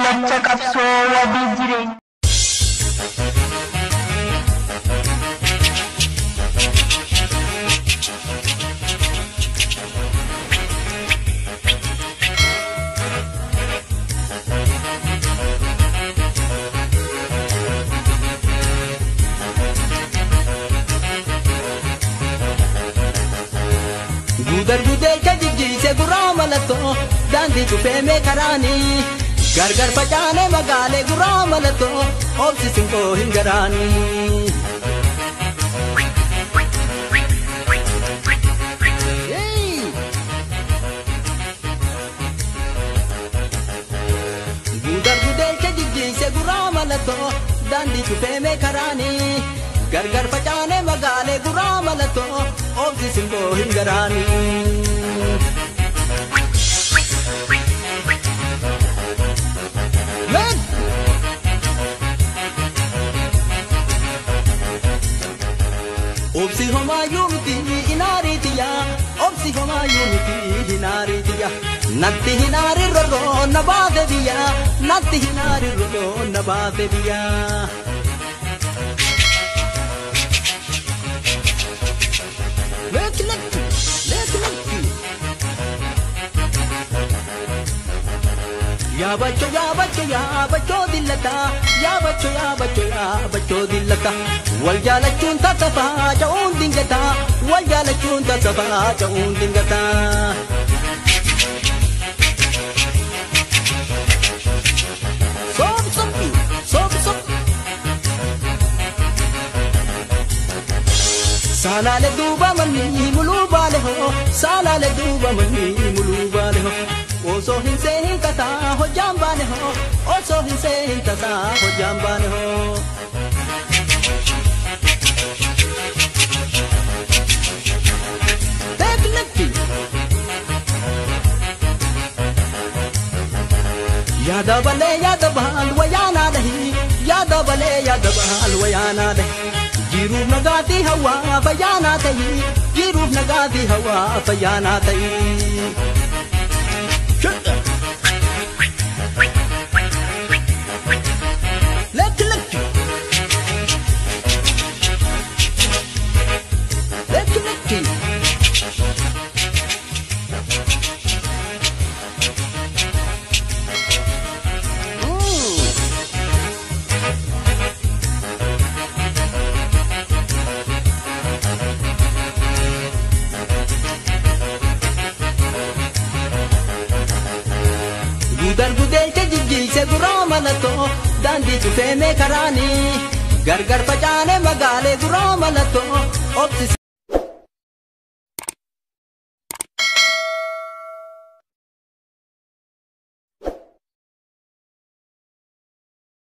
kallacha qabsoo wabii jireenya. Gudar gudel kajiji se gurama lato dandi tupe me karani gargar pachane magale gurama lato obsi sinko hingarani Gudar gudel kajiji se gurama lato dandi tupe me karani gargar pachane magale gurama lato obsi sinko hingarani obsi homa yumti inari tiya obsi homa yumti inari tiya natti hinari roro nabade diya natti hinari roro nabade diya Ya bacho dillata ya bacho dillata wal jalachun ta safa jaun dingata wal jalachun ta safa jaun dingata sob sala le duba mani mulu bale ho sala le duba mani mulu bale ho oso hinse hinkata ho jambane ho oso hinse hinkata ho jambane ho tekniki yada bal wayana dahi yada bal wayana dahi jiru nagati hawa bayana tahi jiru nagati hawa bayana tahi Gudar gudel kajiji se gurama lato dandi tufe me karani gargar pachane magale gurama lato obsi